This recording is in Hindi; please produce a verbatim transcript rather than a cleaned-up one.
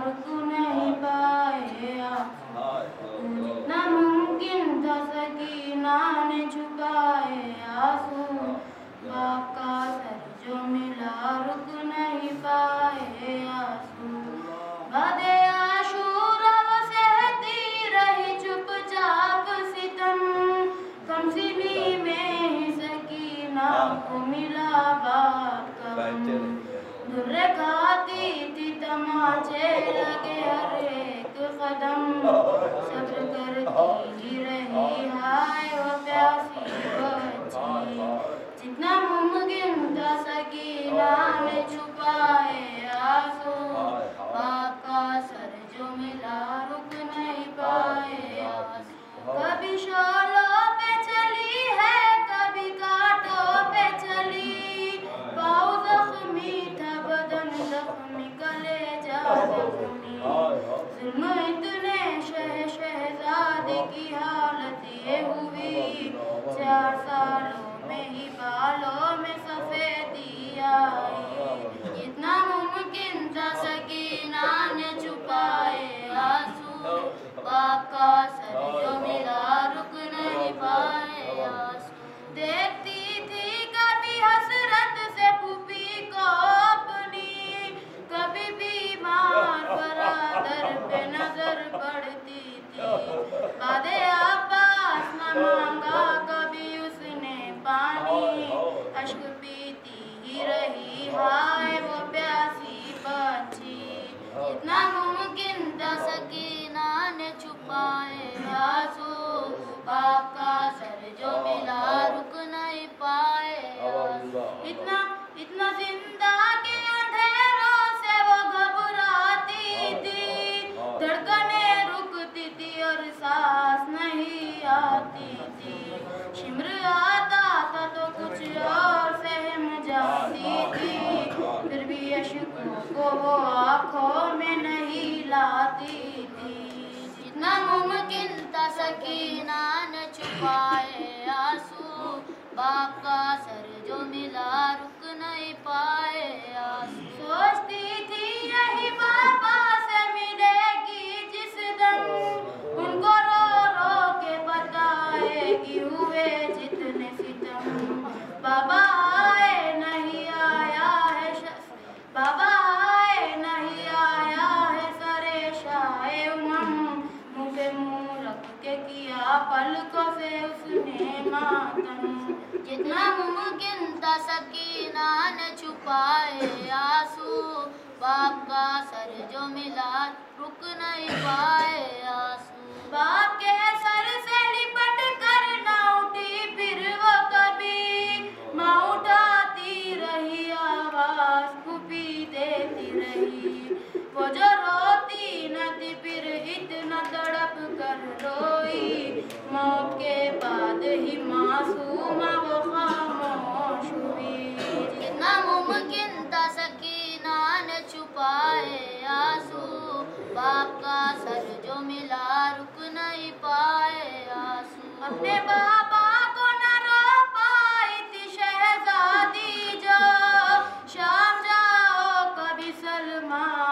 रुक नहीं पाए जितना मुमकिन था सकीना ने छुपाए आंसू बाप का सर जो मिला रुक नहीं पाए आंसू बादे आशूरा वो सहती रही चुपचाप सितम कमसिनी में ही सकीना को मिला बाप का दुर्रे खाती थी तमाचे लगे हर एक कदम सब्र करती ही रही हाय वो प्यासी बच्ची जितना मुमकिन था सकीना ने छुपाए आंसू बाप का सर जो मिला रुक नहीं पाए आंसू कभी शोलों पे चली है कभी कांटों पे चली पाँव जख्मी था बदन जख्मी कलेजा जख्मी जुल्म इतने शह शहजादे की हालत ये हुई चार सालों में ही बालों में सफेदी आई जितना मुमकिन था सकीना ने छुपाए आंसू बाप का सर जो मिला रुक नहीं पाए आंसू देखती थी कभी हसरत से पुपी को अपनी कभी बीमार बरादर पे नजर पड़ती थी बादे आबास न मांगा कभी उसने पानी अश्क पीती ही रही हाय वो प्यासी बच्ची जितना मुमकिन था सकीना ने छुपाए आंसू बाप का सर जो मिला रुक नहीं पाए इतना इतना जिंदा के अंधेरों से वो घबराती थी धड़कनें रुकती थी और सांस नहीं आती थी शिमर आता था तो कुछ और सहम जाती थी फिर भी अश्कों को वो आँखों में नहीं लाती थी जितना मुमकिन था सकीना ने छुपाए आंसू बाप का सर जो मिला रुक नहीं पाए आंसू सोचती थी यही बाबा से मिलेगी जिस दम उनको रो रो के बताएगी हुए जितने सितम बाबा आए नहीं आया है बाबा आए नहीं आया है सरे शाए उमम मुँह पे मुँह रख के किया पलकों से उसने मातम जितना मुमकिन था सकीना ने छुपाए आंसू बाप का सर जो मिला रुक नहीं पाए आंसू बाप के सर से लिपट कर ना उठी फिर वो कभी माँ उठाती रही आवाज पुपी देती रही वो जो रोती न थी फिर इतना तड़प कर रोई मौत के बाद ही मासूमा वो खामोश हुई जितना मुमकिन था सकीना ने छुपाए आंसू बाप का सर जो मिला रुक नहीं पाए आंसू अपने बाबा को न रो पाई थी शहजादी जो शाम जाओ कभी सलमा